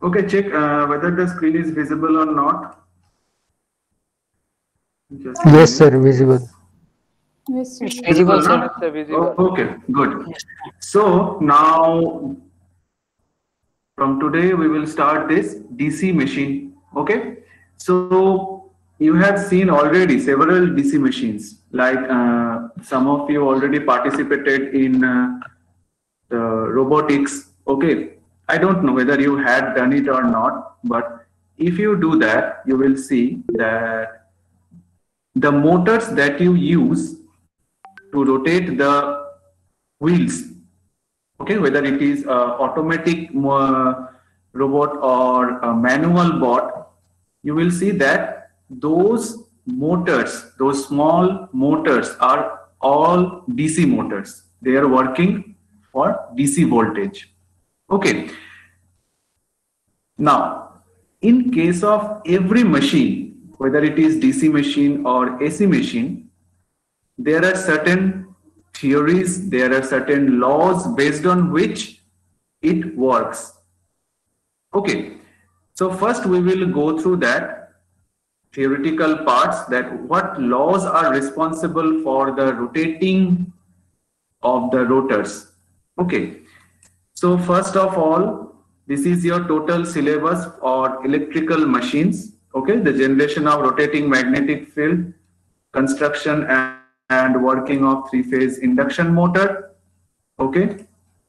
Okay, check whether the screen is visible or not. Just a Yes, minute. sir, visible. Yes, sir. It's Visible, visible, sir. na? It's visible. Okay, good. So now from today we will start this DC machine. Okay. So you have seen already several DC machines. Like some of you already participated in the robotics. Okay. I don't know whether you had done it or not, but if you do that, you will see that the motors that you use to rotate the wheels, okay, whether it is automatic robot or a manual bot, you will see that those motors, those small motors are all DC motors. They are working for DC voltage. Okay. Now, in case of every machine, whether it is DC machine or AC machine, there are certain theories, there are certain laws based on which it works. Okay, so first we will go through that theoretical parts, that what laws are responsible for the rotating of the rotors. Okay, so first of all, this is your total syllabus for electrical machines. Okay, the generation of rotating magnetic field, construction and working of three-phase induction motor. Okay.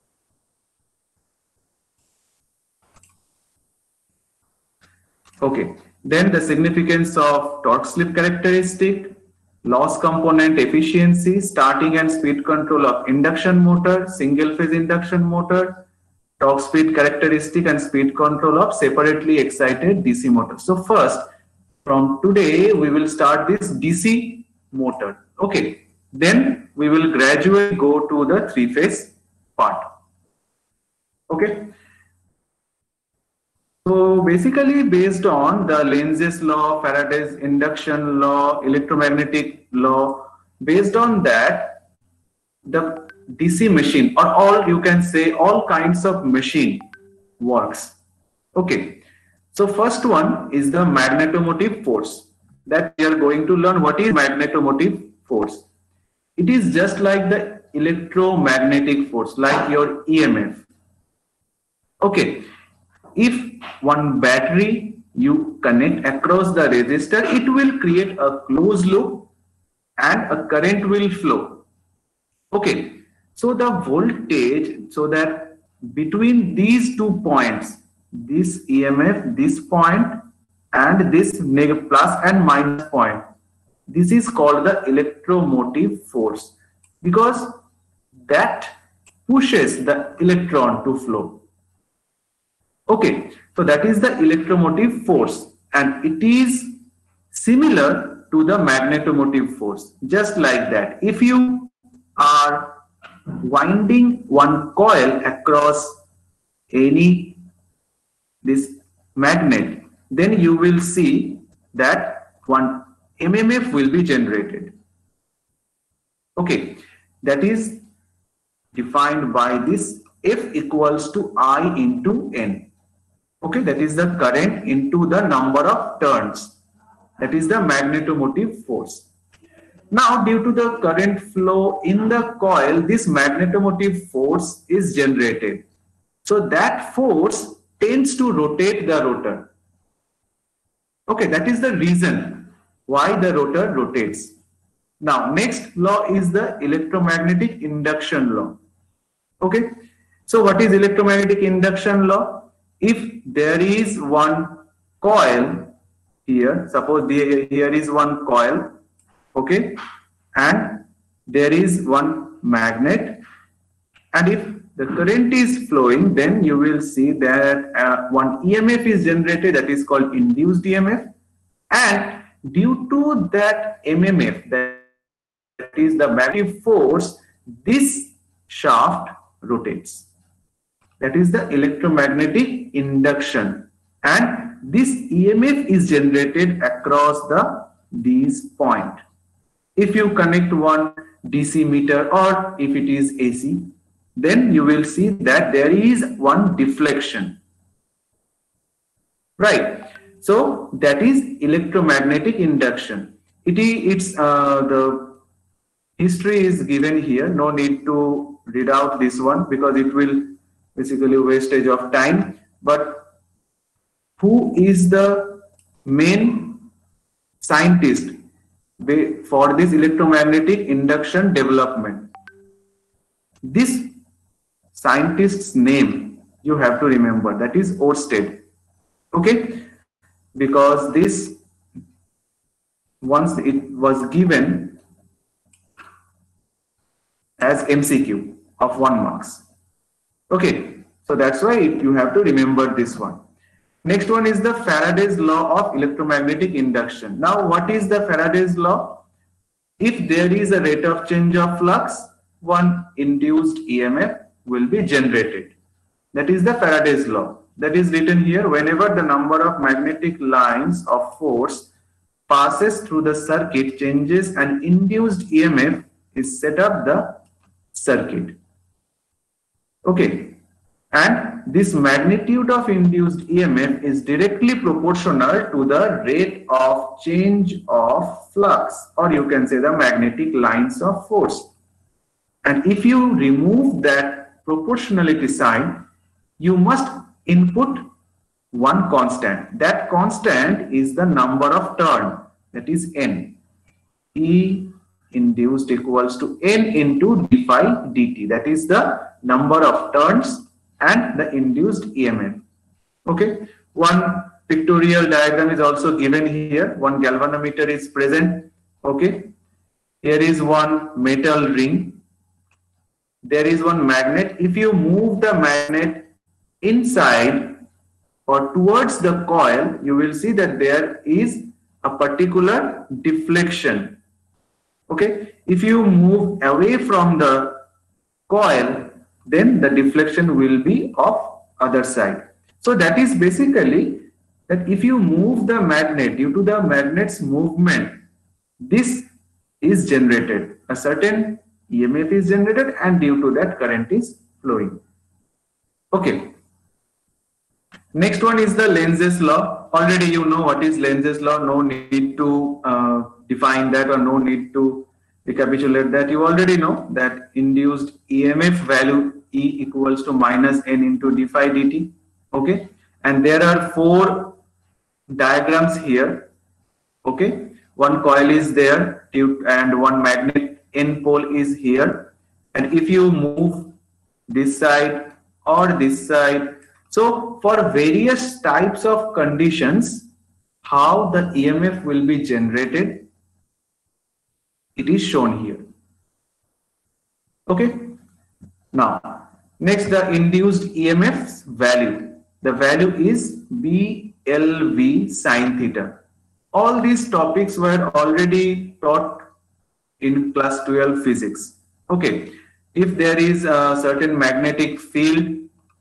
Okay. Then the significance of torque slip characteristic, loss component efficiency, starting and speed control of induction motor, single phase induction motor, torque speed characteristic and speed control of separately excited DC motor. So first, from today, we will start this DC motor. Okay. Then we will gradually go to the three-phase part. Okay. So basically, based on the Lenz's law, Faraday's induction law, electromagnetic law, based on that, the DC machine, or all, you can say, all kinds of machine works. Okay. So first one is the magnetomotive force, that we are going to learn what is magnetomotive force. It is just like the electromagnetic force, like your EMF. Okay. If one battery you connect across the resistor, it will create a closed loop and a current will flow. Okay. So the voltage, so that between these 2 points, this EMF, this point, and this negative plus and minus point, this is called the electromotive force, because that pushes the electron to flow. Okay, so that is the electromotive force, and it is similar to the magnetomotive force. Just like that, if you are winding one coil across any this magnet, then you will see that one MMF will be generated. Okay, that is defined by this F equals to I into N. Okay, that is the current into the number of turns. That is the magnetomotive force. Now, due to the current flow in the coil, this magnetomotive force is generated. So that force tends to rotate the rotor. Okay, that is the reason why the rotor rotates. Now, next law is the electromagnetic induction law. Okay, so what is electromagnetic induction law? If there is one coil here, suppose here is one coil, okay, and there is one magnet, and if the current is flowing, then you will see that one EMF is generated, that is called induced EMF, and due to that MMF, that is the magnetic force, this shaft rotates. That is the electromagnetic induction, and this EMF is generated across these points. If you connect one DC meter or if it is AC, then you will see that there is one deflection. right? So that is electromagnetic induction. The history is given here. No need to read out this one because it will basically wastage of time. But who is the main scientist for this electromagnetic induction development? This scientist's name you have to remember, that is Oersted. Okay, because this, once it was given as MCQ of 1 marks. Okay, so that's why you have to remember this one. Next one is the Faraday's law of electromagnetic induction. Now, what is the Faraday's law? If there is a rate of change of flux, one induced EMF will be generated. That is the Faraday's law. That is written here. Whenever the number of magnetic lines of force passes through the circuit changes, an induced EMF is set up the circuit. Okay. And this magnitude of induced EMF is directly proportional to the rate of change of flux, or you can say the magnetic lines of force. And if you remove that proportionality sign, you must input one constant. That constant is the number of turn, that is N. E induced equals to N into d phi dt. That is the number of turns and the induced EMF. Okay. One pictorial diagram is also given here. One galvanometer is present. Okay. Here is one metal ring. There is one magnet. If you move the magnet inside or towards the coil, you will see that there is a particular deflection. Okay. If you move away from the coil, then the deflection will be of other side. So that is basically that if you move the magnet, due to the magnet's movement, this is generated. A certain EMF is generated, and due to that current is flowing. Okay. Next one is the Lenz's law. Already you know what is Lenz's law. No need to define that, or no need to recapitulate that. You already know that induced EMF value E equals to minus N into d phi dt. Okay. And there are 4 diagrams here. Okay. One coil is there and one magnet N pole is here. And if you move this side or this side, so for various types of conditions, how the EMF will be generated, it is shown here. Okay. Now, next, the induced EMF's value. The value is BLV sin theta. All these topics were already taught in class 12 physics. Okay. If there is a certain magnetic field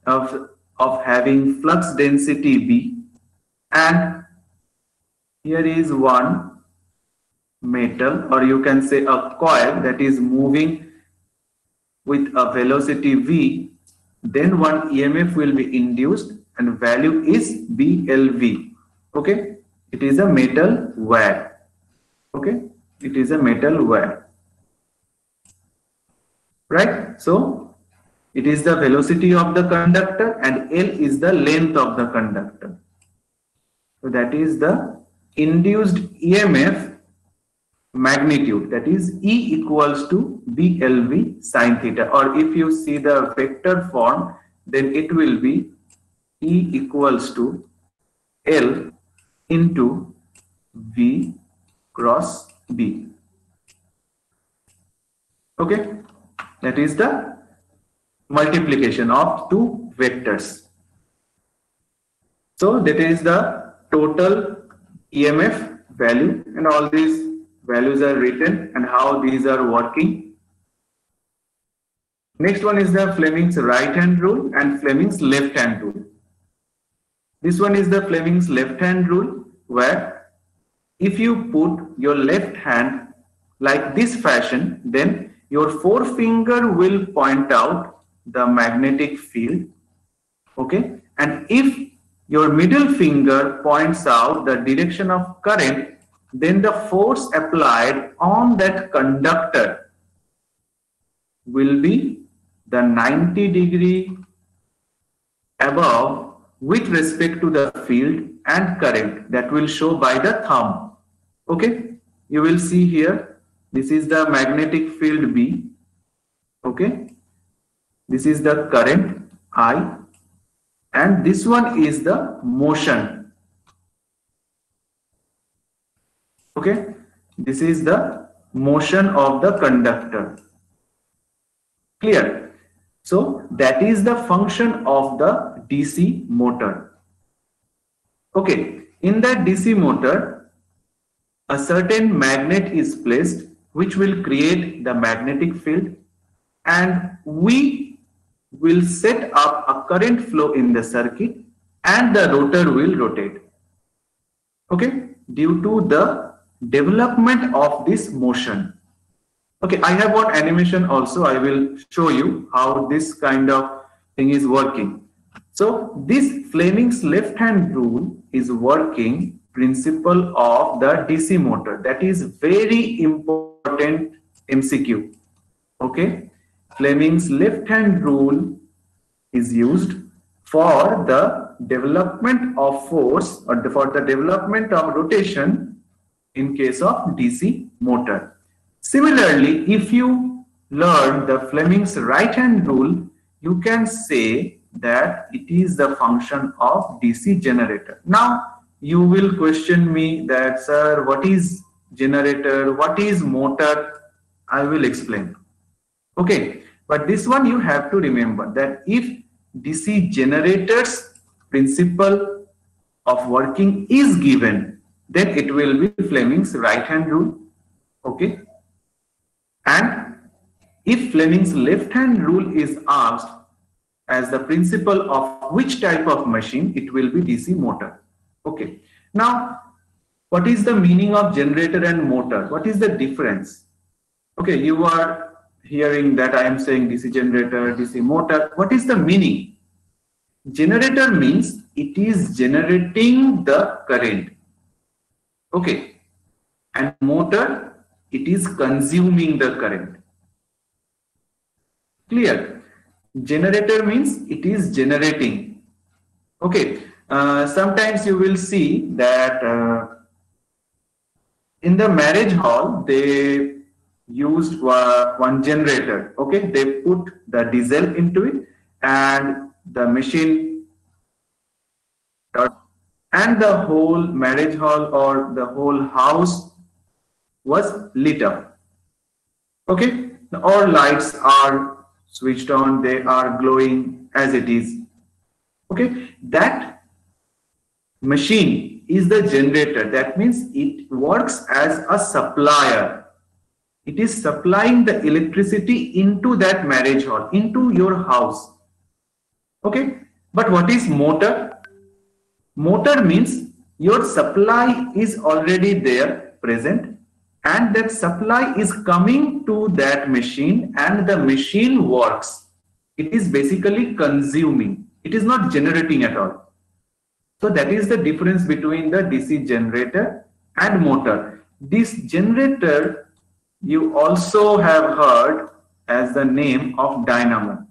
of having flux density B, and here is one metal, or you can say a coil that is moving with a velocity V, then one EMF will be induced and value is BLV. Okay. It is a metal wire. Okay. It is a metal wire. Right. So it is the velocity of the conductor and L is the length of the conductor. So that is the induced EMF magnitude, that is E equals to BLV sin theta, or if you see the vector form, then it will be E equals to L into V cross B. Okay, that is the multiplication of 2 vectors. So that is the total EMF value, and all these values are written and how these are working. Next one is the Fleming's right hand rule and Fleming's left hand rule. This one is the Fleming's left hand rule, where if you put your left hand like this fashion, then your forefinger will point out the magnetic field. Okay. And if your middle finger points out the direction of current, then the force applied on that conductor will be the 90° above with respect to the field and current that will show by the thumb. Okay, you will see here, this is the magnetic field B. Okay, this is the current I, and this one is the motion. Okay, this is the motion of the conductor. Clear? So that is the function of the DC motor. Okay, in that DC motor, a certain magnet is placed which will create the magnetic field, and we will set up a current flow in the circuit and the rotor will rotate. Okay, due to the development of this motion. Okay, I have one animation also. I will show you how this kind of thing is working. So this Fleming's left hand rule is working principle of the DC motor. That is very important MCQ. Okay, Fleming's left hand rule is used for the development of force or for the development of rotation in case of DC motor. Similarly, if you learn the Fleming's right hand rule, you can say that it is the function of DC generator. Now you will question me that, sir, what is generator, what is motor? I will explain. Okay, but this one you have to remember that if DC generator's principle of working is given, then it will be Fleming's right hand rule. Okay, and if Fleming's left hand rule is asked as the principle of which type of machine, it will be DC motor. Okay, now what is the meaning of generator and motor? What is the difference? Okay, you are hearing that I am saying DC generator, DC motor. What is the meaning? Generator means it is generating the current. Okay, and motor, it is consuming the current. Clear? Generator means it is generating. Okay, sometimes you will see that in the marriage hall they used one generator. Okay, they put the diesel into it and the machine and the whole marriage hall or the whole house was lit up. Okay, all lights are switched on, they are glowing as it is. Okay, that machine is the generator. That means it works as a supplier. It is supplying the electricity into that marriage hall, into your house. Okay, but what is motor? Motor means your supply is already there, present, and that supply is coming to that machine and the machine works. It is basically consuming. It is not generating at all. So that is the difference between the DC generator and motor. This generator you also have heard as the name of dynamo.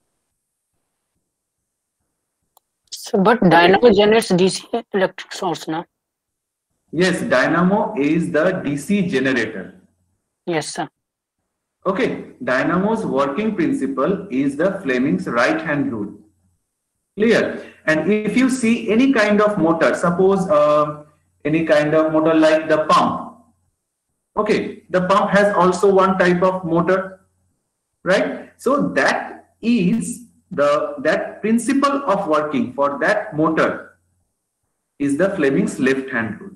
So, but dynamo generates DC electric source, no? Yes, dynamo is the DC generator. Yes, sir. Okay, dynamo's working principle is the Fleming's right hand rule. Clear? And if you see any kind of motor, suppose any kind of motor like the pump. Okay, the pump has also one type of motor, right? So that is that principle of working for that motor is the Fleming's left hand rule.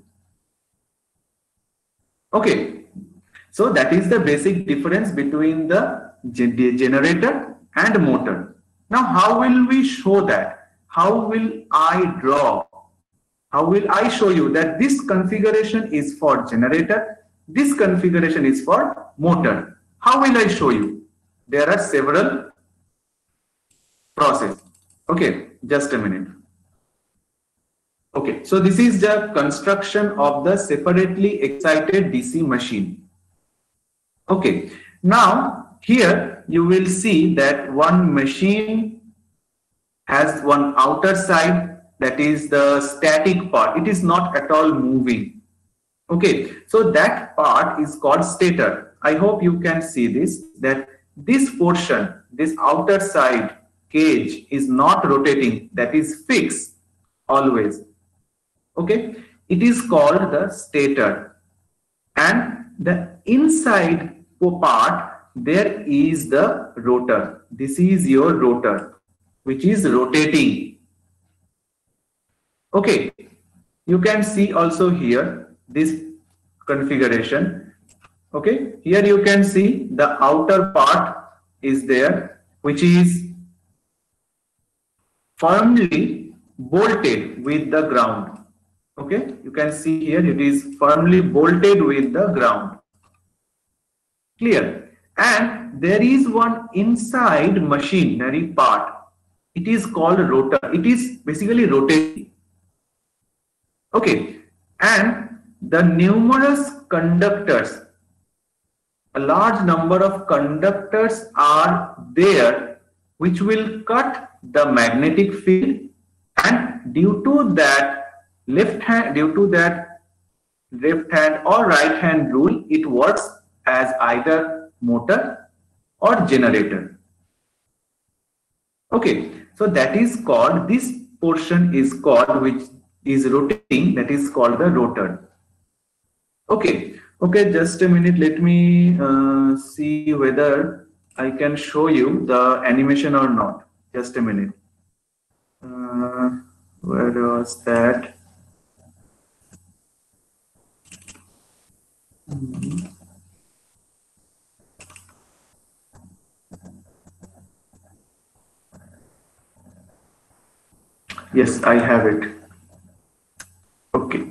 Okay, so that is the basic difference between the generator and motor. Now, how will we show that? How will I draw? How will I show you that this configuration is for generator, this configuration is for motor? How will I show you? There are several processes. Okay, just a minute. Okay, so this is the construction of the separately excited DC machine. Okay, now here you will see that one machine has one outer side, that is the static part. It is not at all moving. Okay, so that part is called stator. I hope you can see this, that this portion, this outer side cage is not rotating, that is fixed always. Okay, it is called the stator, and the inside part there is the rotor. This is your rotor, which is rotating. Okay, you can see also here this configuration. Okay, here you can see the outer part is there, which is firmly bolted with the ground. Okay, you can see here it is firmly bolted with the ground. Clear? And there is one inside machinery part. It is called rotor. It is basically rotating. Okay, and the numerous conductors, a large number of conductors are there which will cut the magnetic field, and due to that left hand or right hand rule, it works as either motor or generator. Okay, so that is called, this portion is called, which is rotating, that is called the rotor. Okay, just a minute, let me see whether I can show you the animation or not. Just a minute. Where was that? Yes, I have it. Okay.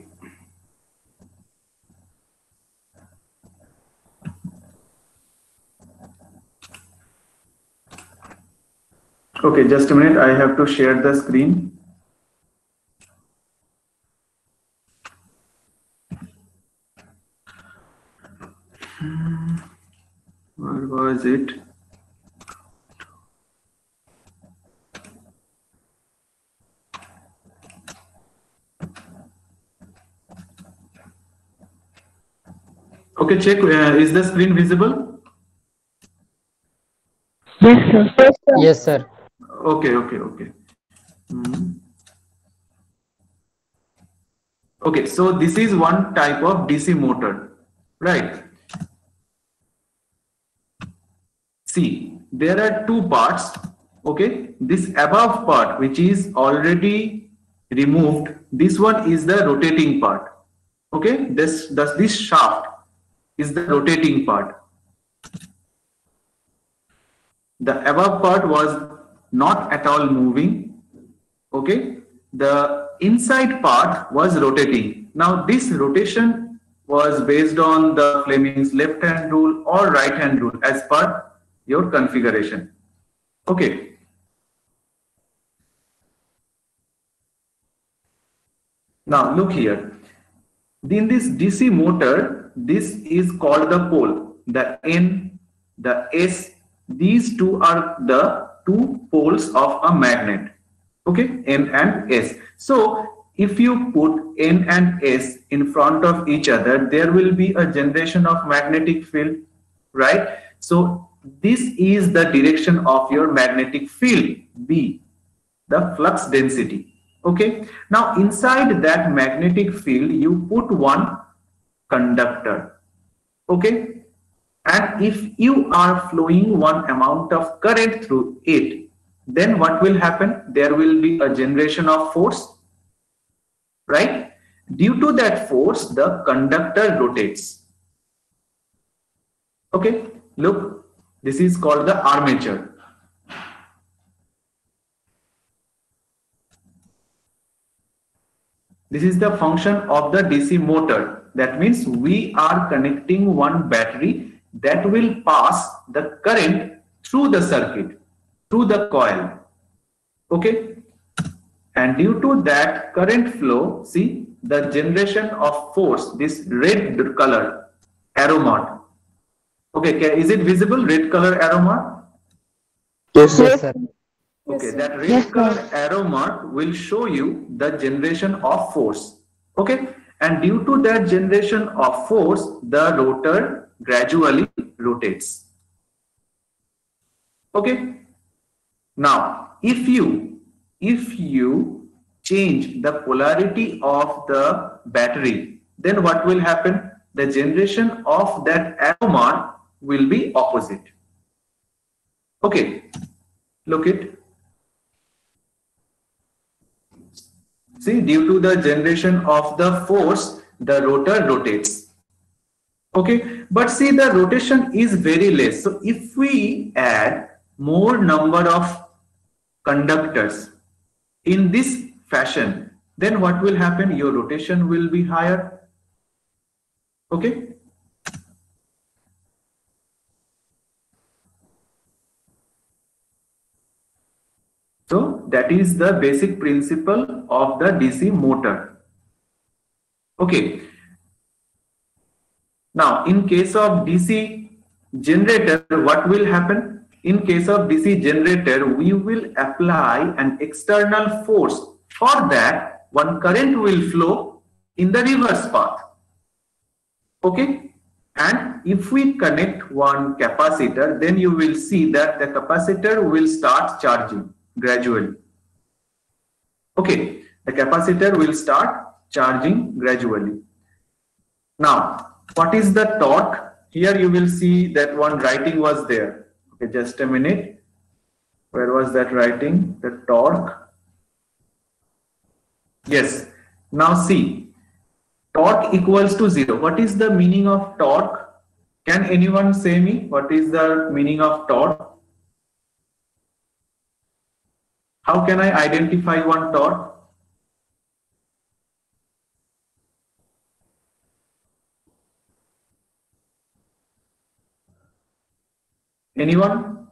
Okay, just a minute. I have to share the screen. Where was it? Okay, check. Is the screen visible? Yes, sir. Yes, sir. Okay. Okay, so this is one type of DC motor, right? See, there are two parts. Okay, this above part, which is already removed, this one is the rotating part. Okay, this shaft is the rotating part. The above part was not at all moving. Okay, the inside part was rotating. Now this rotation was based on the Fleming's left hand rule or right hand rule as per your configuration. Okay. Now look here. In this DC motor, this is called the pole. The N, the S, these two are the two poles of a magnet. Okay, N and S. So if you put N and S in front of each other, there will be a generation of magnetic field, right? So this is the direction of your magnetic field, B, the flux density. Okay, now inside that magnetic field, you put one conductor. Okay, and if you are flowing one amount of current through it, then what will happen? There will be a generation of force, right? Due to that force, the conductor rotates. Okay, look, this is called the armature. This is the function of the DC motor. That means we are connecting one battery that will pass the current through the circuit, through the coil. Okay. And due to that current flow, see the generation of force, this red color arrow mark. Okay, is it visible, red color arrow mark? Yes, Yes, sir. Okay, sir. that red Yes, color sir. arrow mark will show you the generation of force. Okay, and due to that generation of force, the rotor gradually rotates. Okay, now if you change the polarity of the battery, then what will happen? The generation of that arrow mark will be opposite. Okay, look it. See, due to the generation of the force, the rotor rotates. Okay, but see, the rotation is very less. So if we add more number of conductors in this fashion, then what will happen? Your rotation will be higher. Okay. So that is the basic principle of the DC motor. Okay. Now, in case of DC generator, what will happen? In case of DC generator, we will apply an external force. For that, one current will flow in the reverse path. Okay. And if we connect one capacitor, then you will see that the capacitor will start charging gradually. Okay, the capacitor will start charging gradually. Now, what is the torque? Here you will see that one writing was there. Okay, just a minute. Where was that writing? The torque. Yes. Now see, torque equals to 0. What is the meaning of torque? Can anyone say me what is the meaning of torque? How can I identify one torque? Anyone?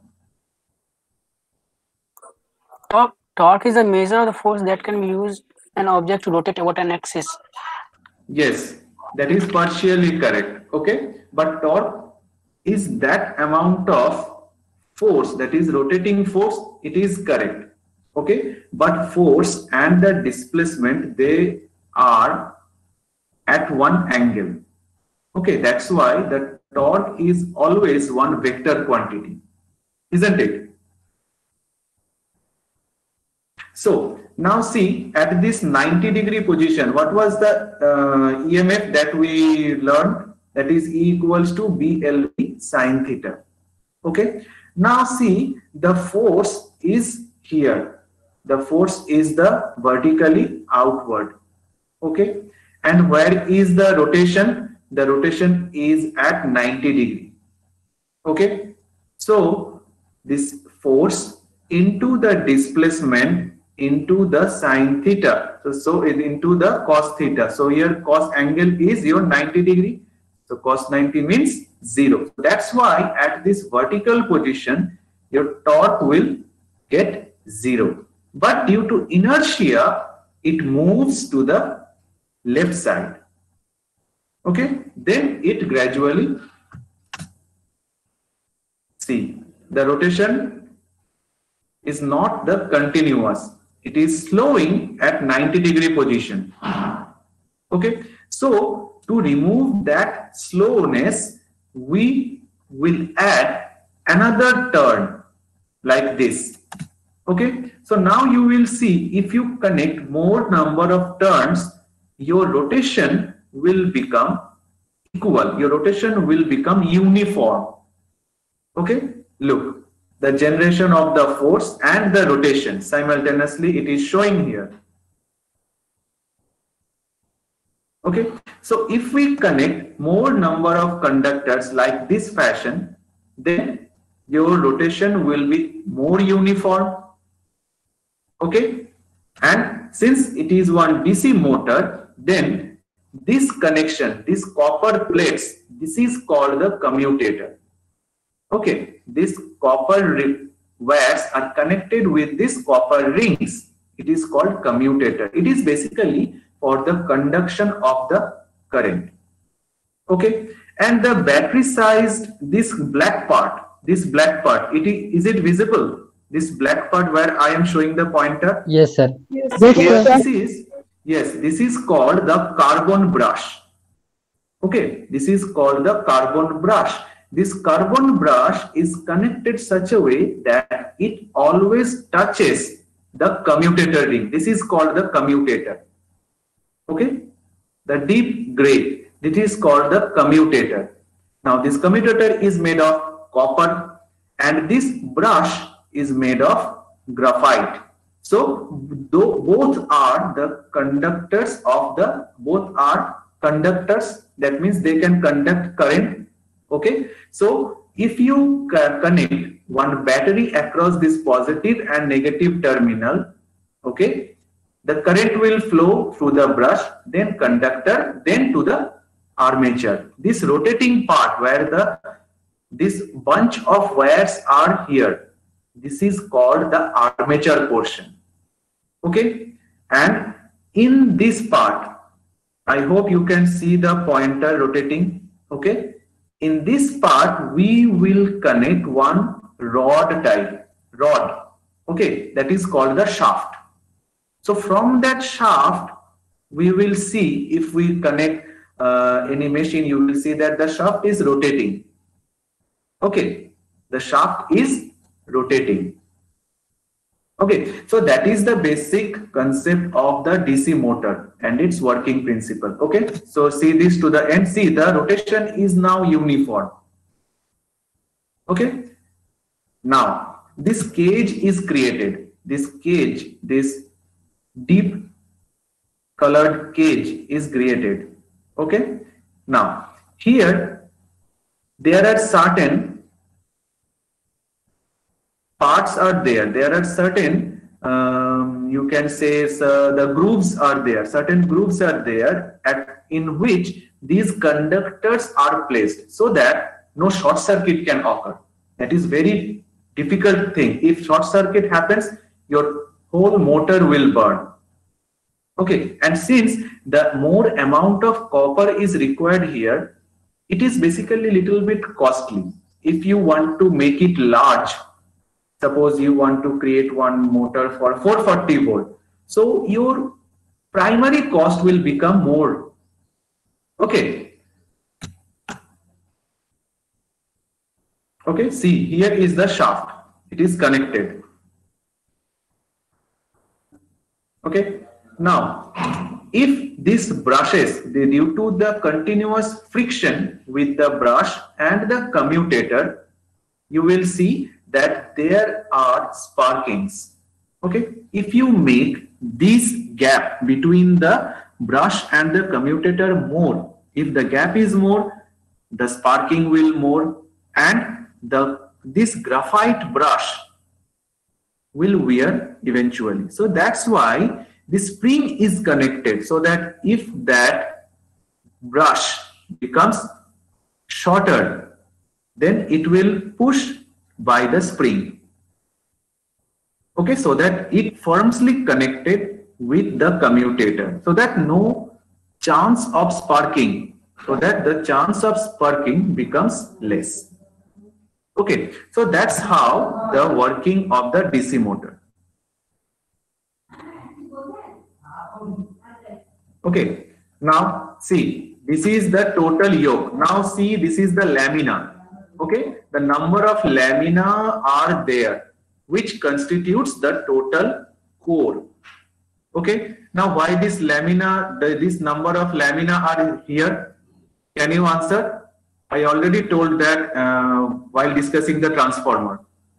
Torque is a measure of the force that can be used an object to rotate about an axis. Yes, that is partially correct. Okay, but torque is that amount of force, that is rotating force. It is correct. Okay, but force and the displacement, they are at one angle. Okay, that's why the torque is always one vector quantity, isn't it? So now see, at this 90-degree position, what was the EMF that we learned? That is E equals to BLV sine theta. Okay, now see, the force is here. The force is the vertically outward. Okay, and where is the rotation? The rotation is at 90 degree. Okay, so this force into the displacement into the sine theta, so it into the cos theta. So here cos angle is your 90 degree, so cos 90 means 0. That's why at this vertical position your torque will get 0, but due to inertia it moves to the left side. Okay, then it gradually, see, the rotation is not the continuous, it is slowing at 90-degree position. Okay, so to remove that slowness, we will add another turn like this. Okay, so now you will see, if you connect more number of turns, your rotation will become equal, your rotation will become uniform. Okay, look, the generation of the force and the rotation simultaneously, it is showing here. Okay, so if we connect more number of conductors like this fashion, then your rotation will be more uniform. Okay, and since it is one DC motor, then this connection, this copper plates, this is called the commutator. Okay, these copper wires are connected with these copper rings. It is called commutator. It is basically for the conduction of the current. Okay, and the battery sized, this black part, is it visible? This black part where I am showing the pointer. Yes, sir. Yes, Here sir. this is called the carbon brush. Okay, this is called the carbon brush. This carbon brush is connected such a way that it always touches the commutator ring. This is called the commutator. Okay, the deep gray, this is called the commutator. Now this commutator is made of copper and this brush is made of graphite. So both are the conductors of the, both are conductors, that means they can conduct current. Okay, so if you connect one battery across this positive and negative terminal, okay, the current will flow through the brush, then conductor, then to the armature. This rotating part where this bunch of wires are here, this is called the armature portion. Okay, and in this part, I hope you can see the pointer rotating. Okay, in this part we will connect one rod. Okay, that is called the shaft. So from that shaft we will see, if we connect any machine, you will see that the shaft is rotating. Okay, the shaft is rotating. Okay, so that is the basic concept of the DC motor and its working principle. Okay, so see this to the end. See, the rotation is now uniform. Okay, now this cage is created. This cage, this deep colored cage is created. Okay, now here there are certain parts are there. There are certain, you can say, the grooves are there. Certain grooves are there in which these conductors are placed so that no short circuit can occur. That is very difficult thing. If short circuit happens, your whole motor will burn. Okay, and since the more amount of copper is required here, it is basically little bit costly. If you want to make it large, suppose you want to create one motor for 440 volt, so your primary cost will become more. Okay. Okay, see, here is the shaft. It is connected. Okay, now if these brushes, due to the continuous friction with the brush and the commutator, you will see that there are sparkings. Okay, if you make this gap between the brush and the commutator more, if the gap is more, the sparking will more, and this graphite brush will wear eventually. So that's why the spring is connected, so that if that brush becomes shorter, then it will push by the spring. Okay, so that it firmly connected with the commutator, so that no chance of sparking, so that the chance of sparking becomes less. Okay, so that's how the working of the DC motor. Okay, now see, this is the total yoke. Now see, this is the lamina. Okay, the number of lamina are there, which constitutes the total core. Okay, now why this lamina, this number of lamina are here? Can you answer? I already told that while discussing the transformer.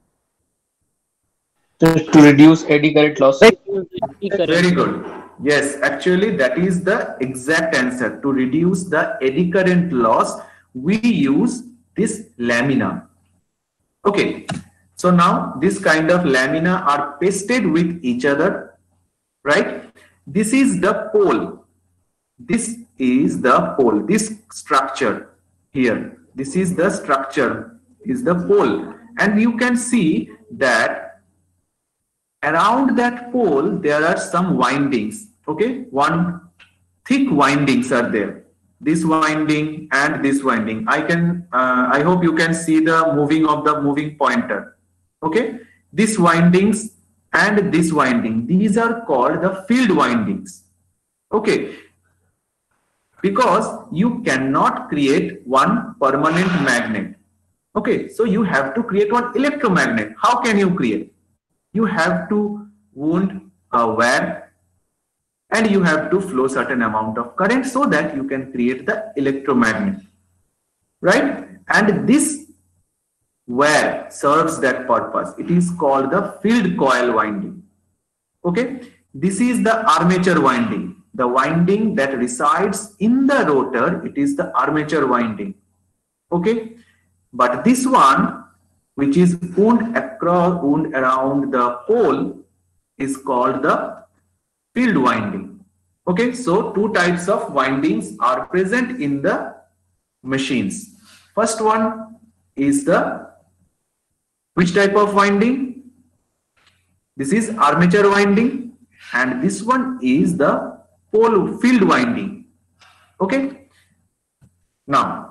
To reduce eddy current loss. Very good. Yes, actually that is the exact answer. To reduce the eddy current loss, we use this lamina. Okay, so now this kind of lamina are pasted with each other, right? This is the pole. This is the pole. This structure here, this is the structure, is the pole, and you can see that Around that pole, there are some windings. Okay, one thick windings are there. This winding and this winding. I hope you can see the moving of the moving pointer. Okay, these windings and this winding. These are called the field windings. Okay, because you cannot create one permanent magnet. Okay, so you have to create one electromagnet. How can you create? You have to wound a wire and you have to flow certain amount of current so that you can create the electromagnet, right? And this wire serves that purpose. It is called the field coil winding. Okay, this is the armature winding, the winding that resides in the rotor. It is the armature winding. Okay, but this one, which is wound around the pole, is called the field winding. Okay, so two types of windings are present in the machines. First one is the which type of winding? This is armature winding, and this one is the pole field winding. Okay, now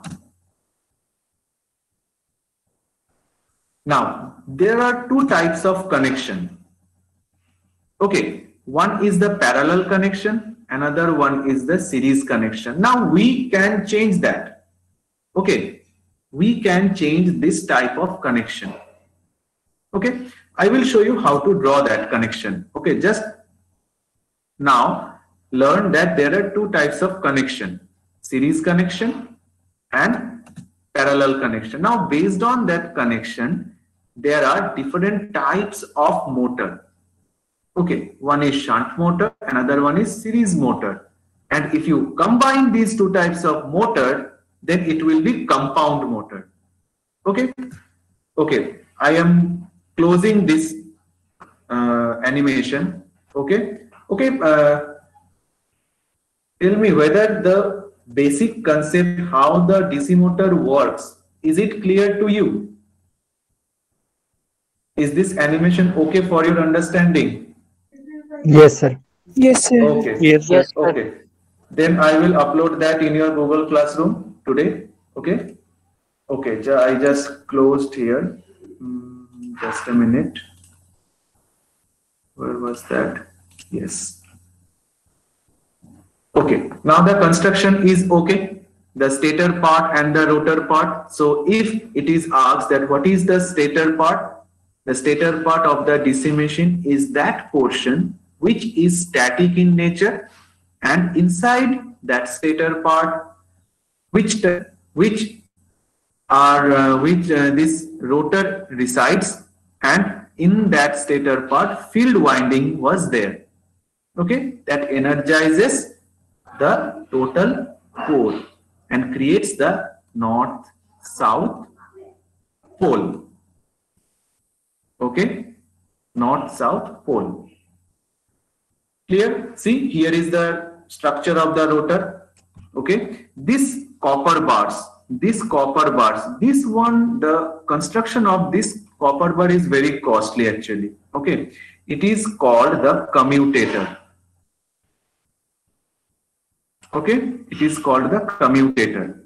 there are two types of connection. Okay, one is the parallel connection, another one is the series connection. Now we can change that. Okay, we can change this type of connection. Okay, I will show you how to draw that connection. Okay, just now learn that there are two types of connection: series connection and parallel connection. Now based on that connection, there are different types of motor. Okay, one is shunt motor, another one is series motor. And if you combine these two types of motor, then it will be compound motor. Okay, okay, I am closing this animation. Okay, okay, tell me whether the basic concept how the DC motor works, is it clear to you? Is this animation okay for your understanding? Yes, sir. Yes, sir. Okay. Yes, sir. Yes, sir. Okay. Then I will upload that in your Google Classroom today. Okay. Okay. I just closed here. Just a minute. Where was that? Yes. Okay. Now the construction is okay. The stator part and the rotor part. So if it is asked that what is the stator part? The stator part of the DC machine is that portion which is static in nature, and inside that stator part, which this rotor resides, and in that stator part, field winding was there. Okay, that energizes the total pole and creates the north-south pole. Okay, north-south pole. Clear? See, here is the structure of the rotor. Okay, this copper bars, this one, the construction of this copper bar is very costly actually. Okay, it is called the commutator. Okay, it is called the commutator.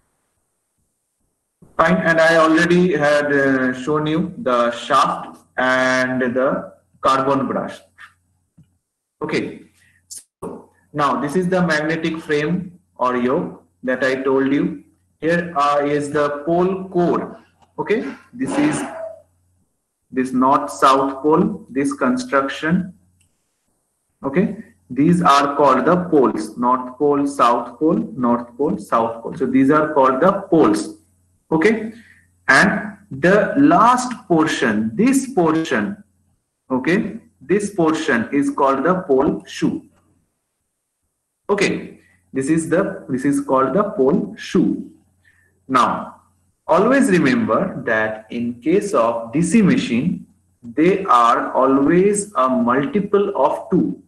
Fine, and I already had shown you the shaft and the carbon brush. Okay, so now this is the magnetic frame or yoke that I told you. Here is the pole core. Okay, this is this north-south pole, this construction. Okay, these are called the poles: north pole, south pole, north pole, south pole. So these are called the poles. Okay, and the last portion, this portion, okay, this portion is called the pole shoe. Okay, this is called the pole shoe. Now, always remember that in case of DC machine, they are always a multiple of 2.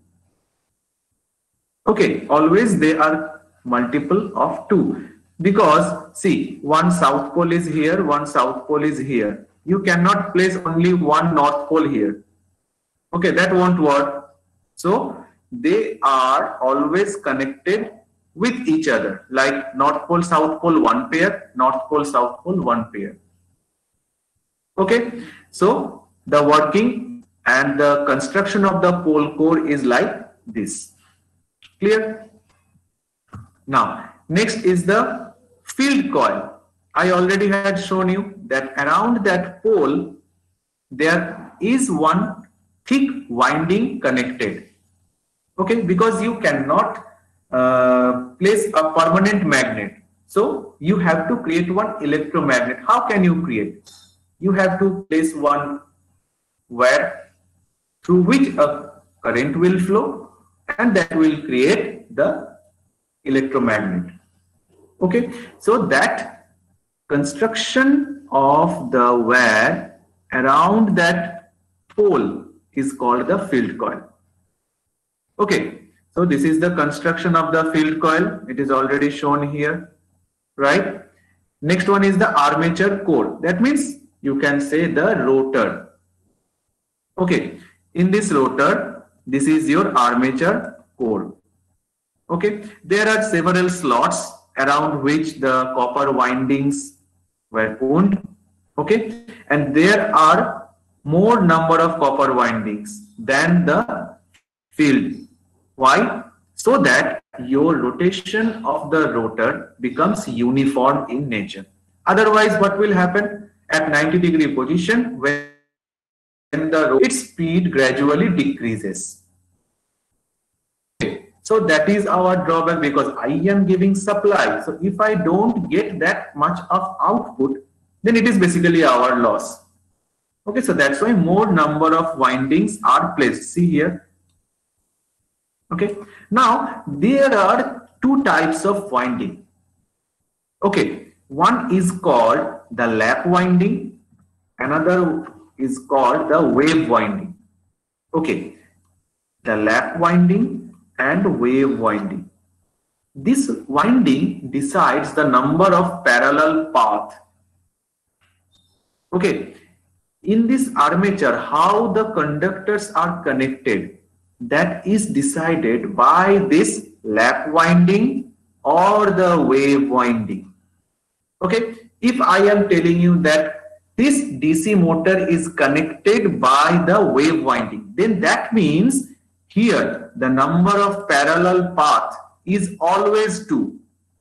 Okay, always they are multiple of 2. Because see, one south pole is here, one south pole is here. You cannot place only one north pole here. Okay, that won't work. So they are always connected with each other, like North Pole, South Pole, one pair, North Pole, South Pole, one pair. Okay, so the working and the construction of the pole core is like this. Clear? Now, next is the field coil. I already had shown you that around that pole, there is one thick winding connected. Okay, because you cannot place a permanent magnet. So you have to create one electromagnet. How can you create? You have to place one wire through which a current will flow, and that will create the electromagnet. Okay, so that construction of the wire around that pole is called the field coil. Okay, so this is the construction of the field coil. It is already shown here, right? Next one is the armature core. That means you can say the rotor. Okay, in this rotor, this is your armature core. Okay, there are several slots around which the copper windings were wound. Okay, and there are more number of copper windings than the field. Why? So that your rotation of the rotor becomes uniform in nature. Otherwise, what will happen at 90-degree position when its speed gradually decreases? So that is our drawback, because I am giving supply. So if I don't get that much of output, then it is basically our loss. Okay, so that's why more number of windings are placed. See here. Okay, now there are two types of winding. Okay, one is called the lap winding, another is called the wave winding. Okay, the lap winding and wave winding. This winding decides the number of parallel path. Okay, in this armature, how the conductors are connected, that is decided by this lap winding or the wave winding. Okay, if I am telling you that this DC motor is connected by the wave winding, then that means here the number of parallel path is always 2.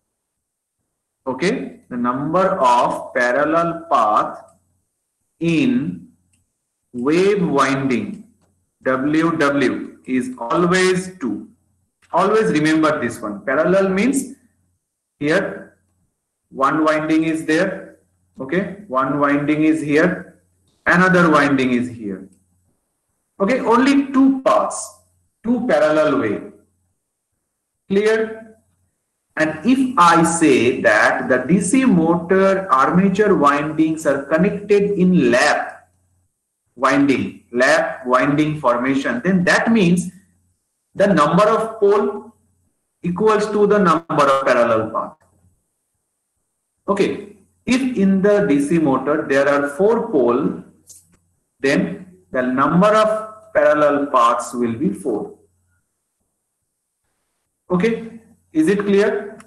Okay, the number of parallel path in wave winding, WW, is always 2. Always remember this one. Parallel means here one winding is there. Okay, one winding is here, another winding is here. Okay, only 2 paths, 2 parallel way. Clear? And if I say that the DC motor armature windings are connected in lap winding formation, then that means the number of pole equals to the number of parallel path. Okay, if in the DC motor there are 4 poles, then the number of parallel paths will be 4. Okay, is it clear?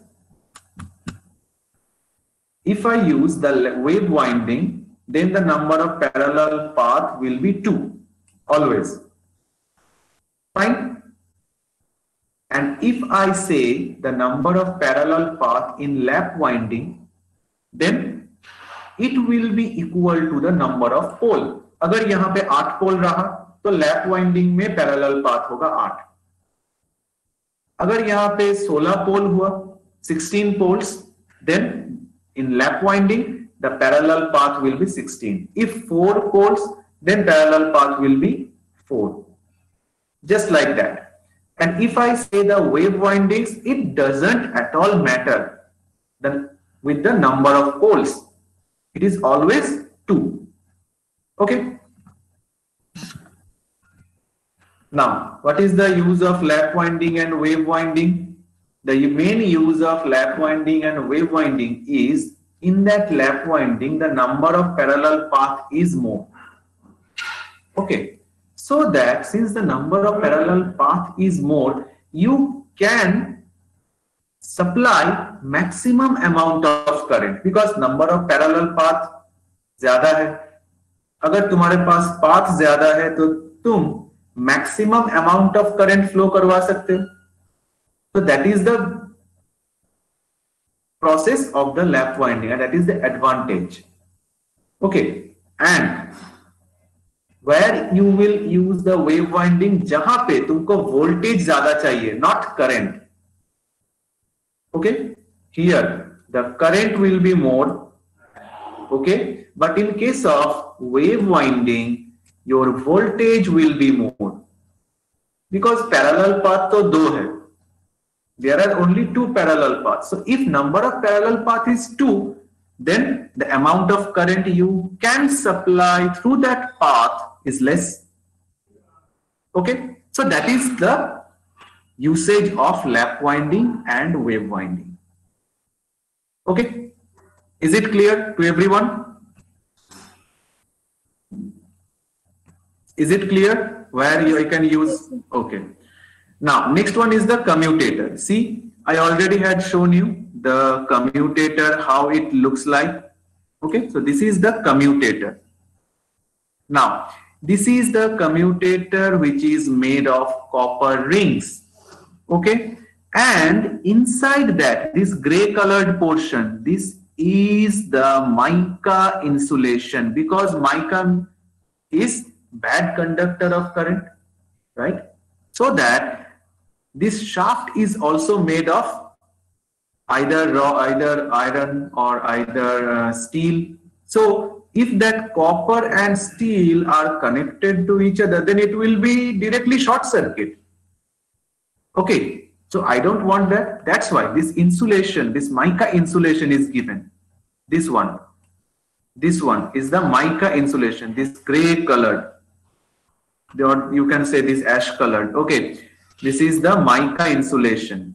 If I use the wave winding, then the number of parallel path will be 2, always. Fine. And if I say the number of parallel path in lap winding, then it will be equal to the number of pole. अगर यहाँ पे 8 pole रहा तो lap winding में parallel path होगा 8. अगर यहाँ पे 16 पोल हुआ, 16 poles, then in lap winding the parallel path will be 16. If 4 poles, then parallel path will be 4. Just like that. And if I say the wave windings, it doesn't at all matter with the number of poles. It is always 2. Okay. Now, what is the use of lap winding and wave winding? The main use of lap winding and wave winding is, in that lap winding, the number of parallel path is more. Okay. so that since the number of parallel path is more, you can supply maximum amount of current because number of parallel path ज्यादा है. अगर तुम्हारे पास path ज्यादा है तो तुम maximum amount of current flow करवा सकते हो. So that is the process of the lap winding and that is the advantage. Okay, and where you will use the wave winding, जहां पे तुमको वोल्टेज ज्यादा चाहिए, not current. Okay, here the current will be more. Okay, but in case of wave winding, your voltage will be more because parallel path तो दो है. There are only two parallel paths. So if number of parallel path is 2, then the amount of current you can supply through that path is less. Okay, so that is the usage of lap winding and wave winding. Okay, is it clear to everyone? Is it clear where you can use? Okay. Now next one is the commutator. See, I already had shown you the commutator, how it looks like. Okay, so this is the commutator. Now this is the commutator which is made of copper rings. Okay, and inside that, this gray colored portion, this is the mica insulation because mica is bad conductor of current, right? So that this shaft is also made of either iron or either steel. So if that copper and steel are connected to each other, then it will be directly short circuit. Okay, so I don't want that. That's why this insulation, this mica insulation is given. This one is the mica insulation, this gray colored, or you can say this ash colored. Okay, this is the mica insulation.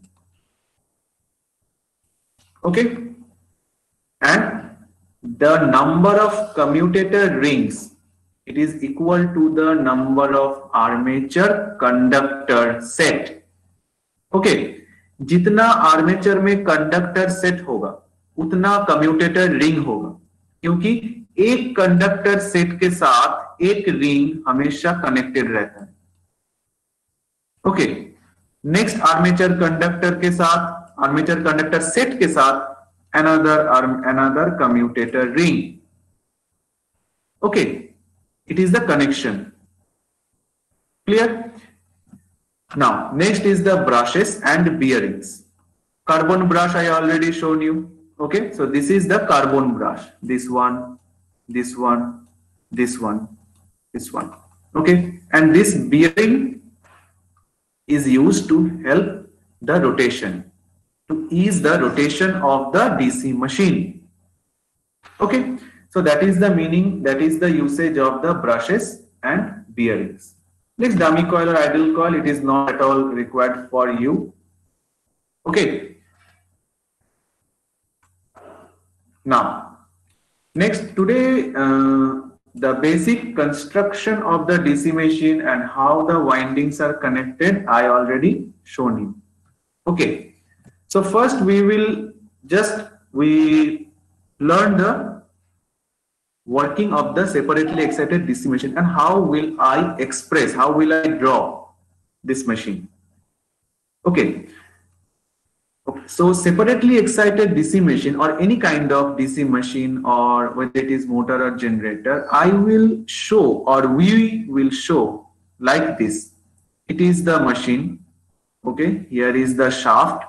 Okay, and the number of commutator rings, it is equal to the number of armature conductor set. Okay, जितना armature में conductor set होगा उतना commutator ring होगा क्योंकि एक conductor set के साथ एक रिंग हमेशा कनेक्टेड रहता है. ओके, नेक्स्ट आर्मेचर कंडक्टर के साथ, आर्मेचर कंडक्टर सेट के साथ another commutator ring. Okay, it is the connection. Clear? Now next is the brushes and bearings. Carbon brush I already shown you. Okay, so this is the carbon brush, this one, this one, this one, this one. Okay, and this bearing is used to help the rotation, to ease the rotation of the DC machine. Okay, so that is the meaning, that is the usage of the brushes and bearings. Next, dummy coil or idle coil, it is not at all required for you. Okay. Now, next today, the basic construction of the DC machine and how the windings are connected, I already shown you. Okay. So first we will we learn the working of the separately excited DC machine and how will I express, how will I draw this machine. Okay. So separately excited DC machine or any kind of DC machine or whether it is motor or generator, I will show or we will show like this. It is the machine. Okay. Here is the shaft.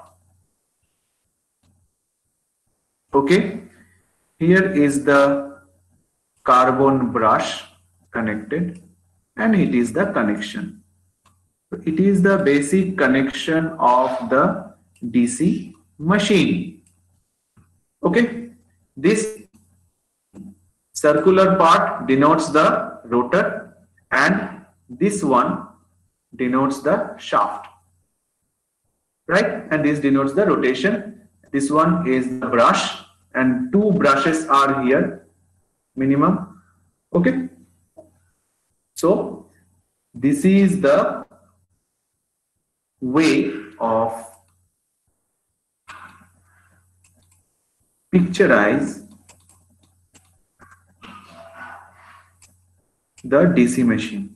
Okay. Here is the carbon brush connected and it is the connection. So it is the basic connection of the DC machine. Okay, this circular part denotes the rotor and this one denotes the shaft, right? And this denotes the rotation. This one is the brush and two brushes are here minimum. Okay, so this is the way of picturize the DC machine.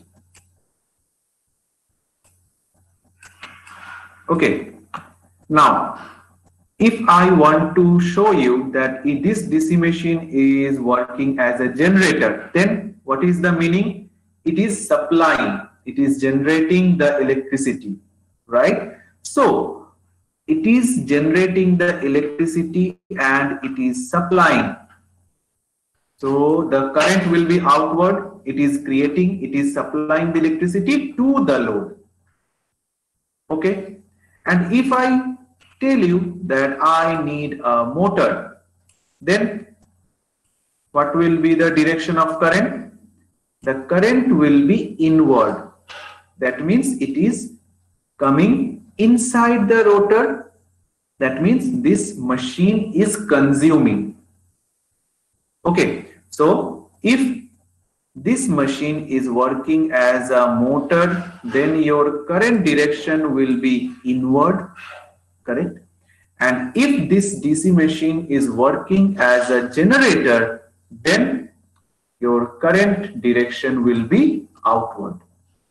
Okay, now if I want to show you that this DC machine is working as a generator, then what is the meaning? It is supplying, it is generating the electricity, right? So it is generating the electricity and it is supplying. So the current will be outward, it is creating, it is supplying the electricity to the load. Okay, and if I tell you that I need a motor, then what will be the direction of current? The current will be inward. That means it is coming inside the rotor. That means this machine is consuming. Okay, so if this machine is working as a motor, then your current direction will be inward, correct? And if this DC machine is working as a generator, then your current direction will be outward.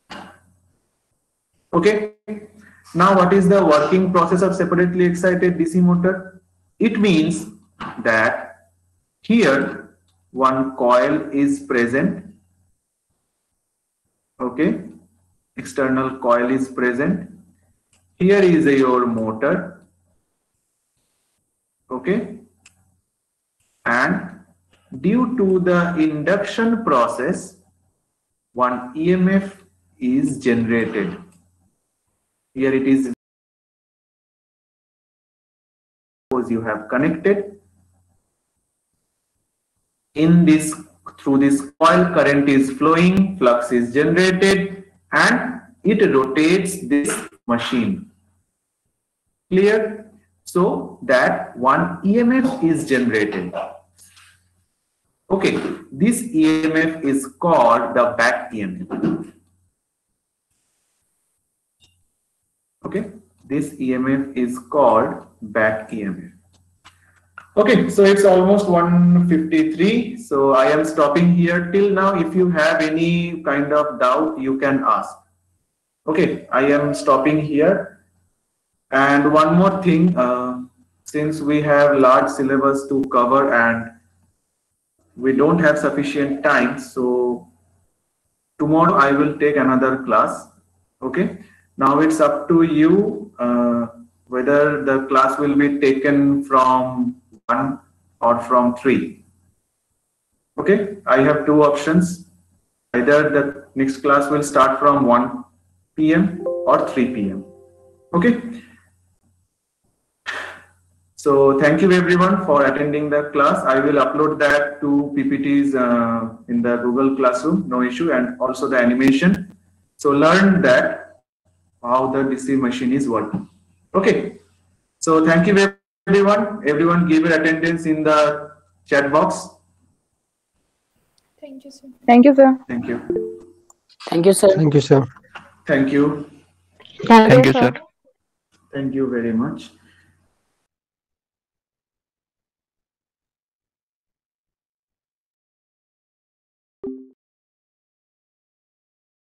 Okay, now what is the working process of separately excited DC motor? It means that here one coil is present. Okay, external coil is present. Here is your motor. Okay, and due to the induction process, one EMF is generated. Here it is, suppose you have connected in this, through this coil, current is flowing, flux is generated, and it rotates this machine. Clear? So that one EMF is generated. Okay, this EMF is called the back EMF. Okay, this EMF is called back EMF. Okay, so it's almost 1:53. So I am stopping here till now. If you have any kind of doubt, you can ask. Okay, I am stopping here. And one more thing, since we have large syllabus to cover and we don't have sufficient time, so tomorrow I will take another class. Okay, now it's up to you whether the class will be taken from 1 or from 3. Okay, I have two options. Either the next class will start from 1 p.m. or 3 p.m. Okay. So thank you everyone for attending the class. I will upload that to PPTs in the Google Classroom, no issue, and also the animation. So learn that how the DC machine is working. Okay. So thank you everyone. Everyone give your attendance in the chat box. Thank you, sir. Thank you, sir. Thank you. Thank you, sir. Thank you, sir. Thank you. Thank you, sir. Thank you very much.